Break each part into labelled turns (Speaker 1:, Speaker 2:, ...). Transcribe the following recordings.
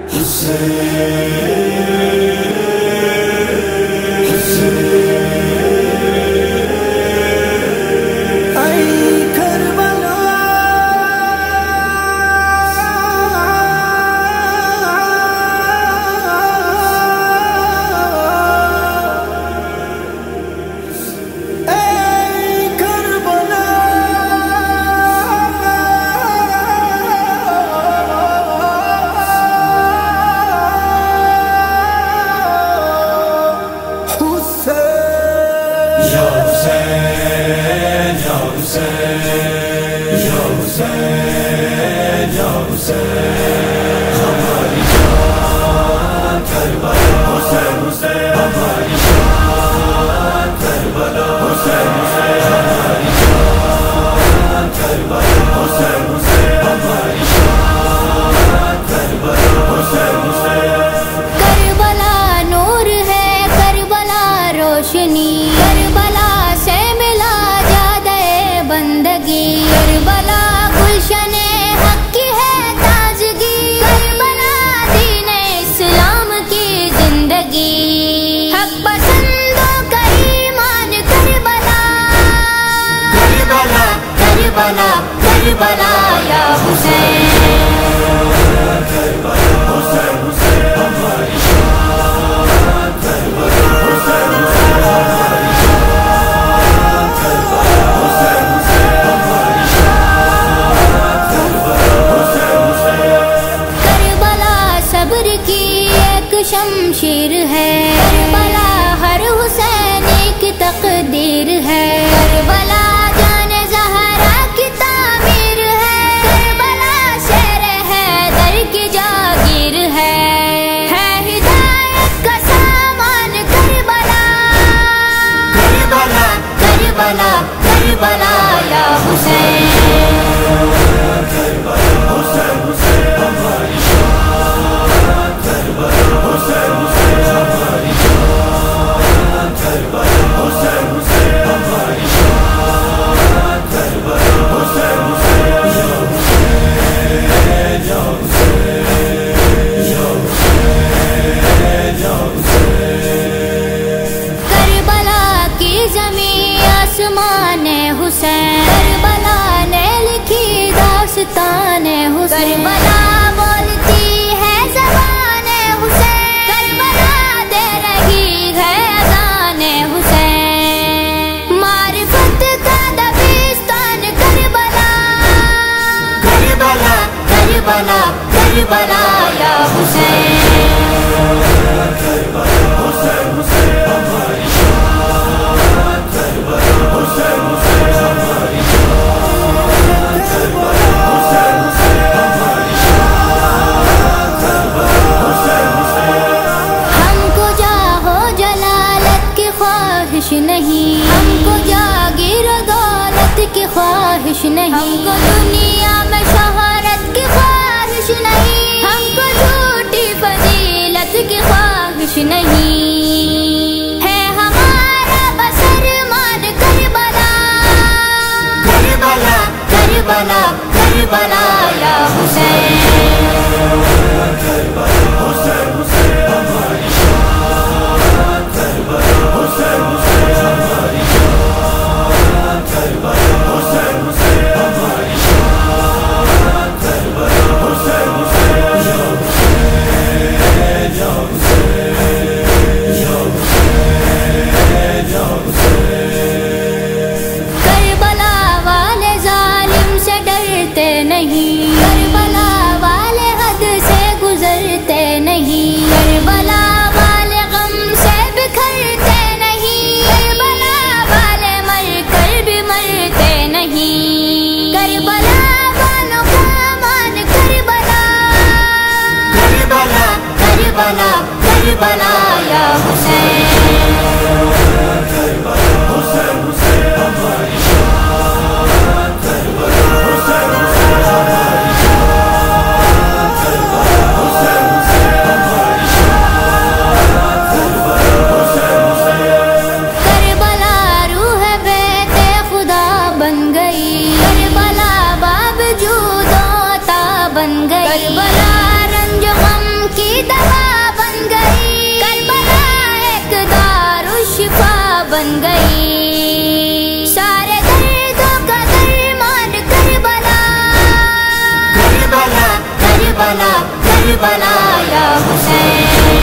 Speaker 1: ہماری جان کربلا حسین حسین ہماری جان کربلا حسین حسین ہماری جان کربلا حسین حسین ہماری جان کربلا حسین حسین
Speaker 2: کربلا نور ہے کربلا روشنی کربلا سے ملا جادہ بندگی کربلا گلشن حق کی ہے تازگی کربلا دین اسلام کی زندگی حق پسندوں کا ایمان کربلا کربلا کربلا کربلا یا حسین
Speaker 1: کربلا حسین حسین ہماری جان کربلا حسین حسین ہماری جان کربلا حسین حسین ہماری جان کربلا حسین حسین
Speaker 2: کربلا صبر کی ایک شمشیر ہے کربلا ہر حسینی کی تقدیر ہے کربلا جان زہرا کی تعمیر ہے کربلا شیر حیدر کی جاگیر ہے ہدایت کا سامان کربلا کربلا کربلا کربلا یا حسین
Speaker 1: کربلا حسین حسین ہماری جان کربلا حسین حسین ہماری جان کربلا حسین حسین ہماری جان کربلا حسین حسین یا حسین یا حسین یا حسین یا حسین
Speaker 2: کربلا کی زمین آسمان حسین کربلا نے لکھی داستان حسین کربلا بولتی ہے زبان حسین کربلا دے رہی ہے اذان حسین معرفت کا دبستان کربلا کربلا کربلا کربلا یا حسین
Speaker 1: کربلا حسین حسین ہماری جان کربلا حسین حسین ہماری جان کربلا حسین حسین ہماری جان کربلا حسین حسین
Speaker 2: ہم کو جاہو جلالت کی خواہش نہیں ہم کو جاگیر و دولت کی خواہش نہیں ہم کو دنیا میں شہرت کی خواہش نہیں ہم کو جھوٹی فضیلت کی خواہش نہیں ہے ہمارا بس ارمان کربلا کربلا کربلا کربلا یا حسین
Speaker 1: کربلا حسین حسین ہماری جان کربلا حسین حسین ہماری جان کربلا حسین حسین ہماری جان کربلا حسین حسین یا حسین یا حسین یا حسین یا حسین
Speaker 2: کربلا والے ظالم سے ڈرتے نہیں کربلا والے حد سے گزرتے نہیں کربلا والے غم سے بکھرتے نہیں کربلا والے مر کر بھی مرتے نہیں کربلا والوں کا امان کربلا کربلا کربلا کربلا یا حسین
Speaker 1: کربلا حسین حسین ہماری جان کربلا حسین حسین ہماری جان کربلا حسین حسین ہماری جان کربلا حسین حسین
Speaker 2: کربلا روح بیت خدا بن گئی کربلا باب جود و عطا بن گئی کربلا رنج و غم کی دوا بن گئی، کربلا ایک دارالشفا بن گئی، سارے دردوں کا درمان کربلا، کربلا کربلا کربلا یا حسین،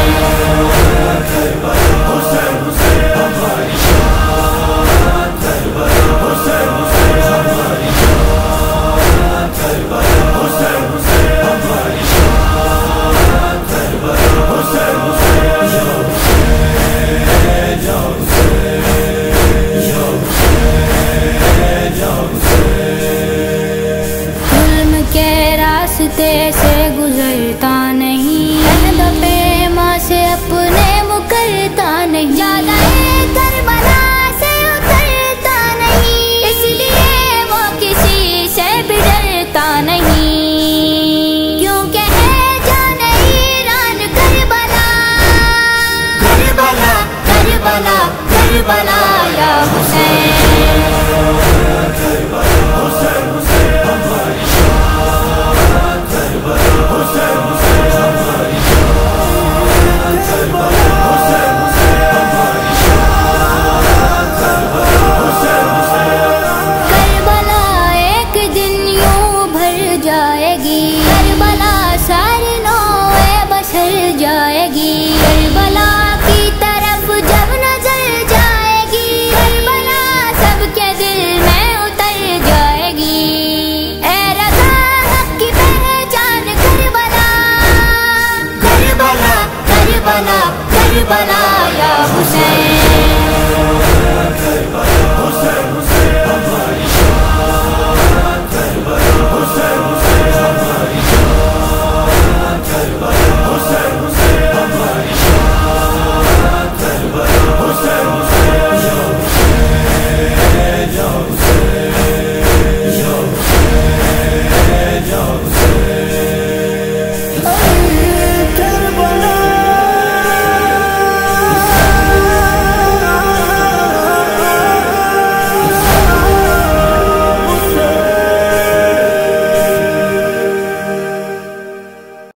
Speaker 2: راستے سے گزرتا نہیں، عہد پیما سے اپنے مکرتا نہیں، زیادہ کربلا سے اترتا نہیں، اس لیے وہ کسی سے بھی ڈرتا نہیں، کیونکہ ہے جان ایران کربلا، کربلا کربلا کربلا یا حسین، کربلا ساری نوع بسر جائے گی، کربلا کی طرف جب نظر جائے گی، کربلا سب کے دل میں اتر جائے گی، اے رضا حق کی پہچان کربلا، کربلا کربلا کربلا